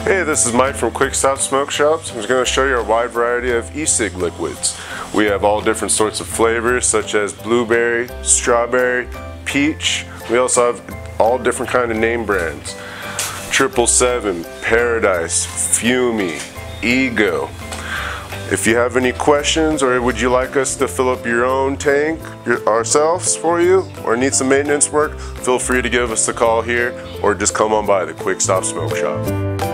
Hey, this is Mike from Quick Stop Smoke Shops. I'm just going to show you a wide variety of e-cig liquids. We have all different sorts of flavors such as blueberry, strawberry, peach. We also have all different kind of name brands. 777, Paradise, Fumi, Ego. If you have any questions or would you like us to fill up your own tank ourselves for you or need some maintenance work, feel free to give us a call here or just come on by the Quick Stop Smoke Shop.